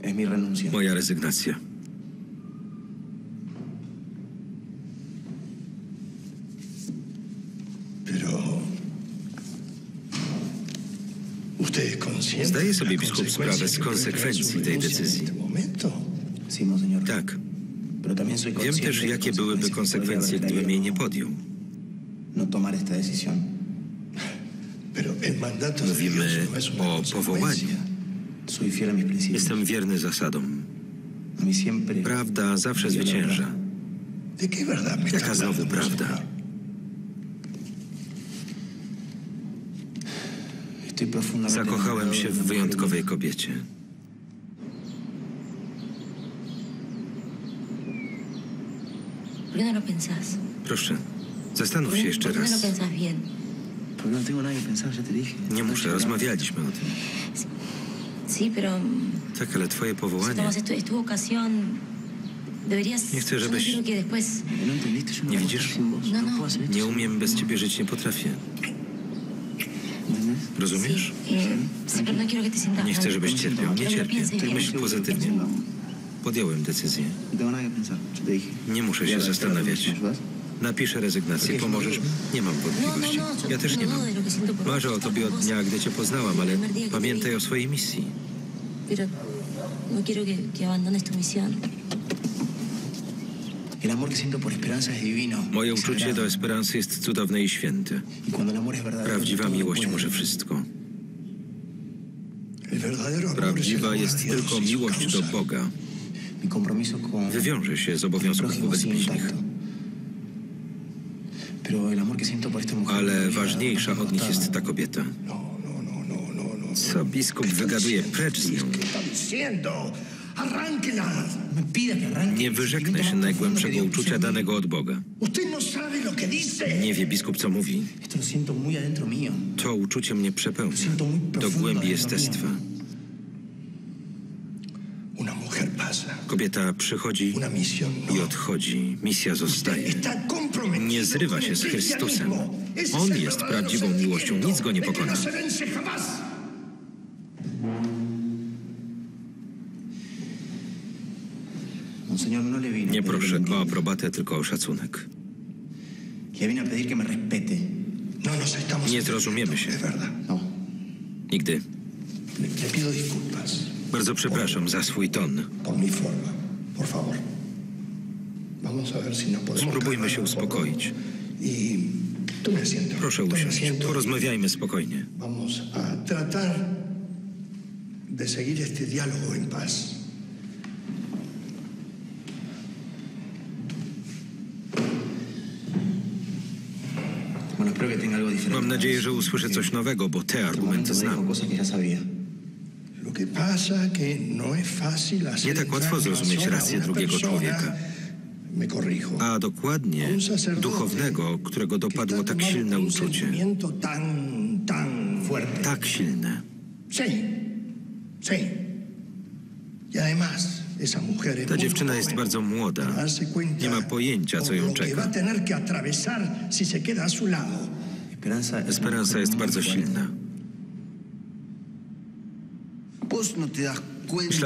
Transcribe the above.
Es mi renuncia. Moja rezygnacja. Zdaje sobie biskup sprawę z konsekwencji tej decyzji. Tak. Wiem też, jakie byłyby konsekwencje, gdybym jej nie podjął. Mówimy o powołaniu. Jestem wierny zasadom. Prawda zawsze zwycięża. Jaka znowu prawda? Zakochałem się w wyjątkowej kobiecie. Proszę, zastanów się jeszcze raz. Nie muszę, rozmawialiśmy o tym. Tak, ale twoje powołanie... Nie chcę, żebyś... Nie widzisz? Nie umiem bez ciebie żyć, nie potrafię. Rozumiesz? Nie chcę, żebyś cierpiał. Nie cierpię. Myśl pozytywnie. Podjąłem decyzję. Nie muszę się zastanawiać. Napiszę rezygnację. Pomożesz mi? Nie mam wątpliwości. Ja też nie mam. Marzę o tobie od dnia, gdy cię poznałam, ale pamiętaj o swojej misji. Moje uczucie do Esperancy jest cudowne i święte. Prawdziwa miłość może wszystko. Prawdziwa jest tylko miłość do Boga. Wywiąże się z obowiązków wobec bliźnich. Ale ważniejsza od nich jest ta kobieta. Co biskup wygaduje? Precz z nią. Nie wyrzeknę się najgłębszego uczucia danego od Boga. Nie wie biskup, co mówi. To uczucie mnie przepełnia do głębi jestestwa. Kobieta przychodzi i odchodzi. Misja zostaje. Nie zrywa się z Chrystusem. On jest prawdziwą miłością. Nic go nie pokona. Nie proszę o aprobatę, tylko o szacunek. Nie zrozumiemy się. Nigdy. Bardzo przepraszam za swój ton. Spróbujmy się uspokoić. Proszę usiąść. Porozmawiajmy spokojnie. Mam nadzieję, że usłyszę coś nowego, bo te argumenty znam. Nie tak łatwo zrozumieć rację drugiego człowieka. A dokładnie duchownego, którego dopadło tak silne uczucie. Tak silne. Ta dziewczyna jest bardzo młoda. Nie ma pojęcia, co ją czeka. Esperanza jest bardzo silna.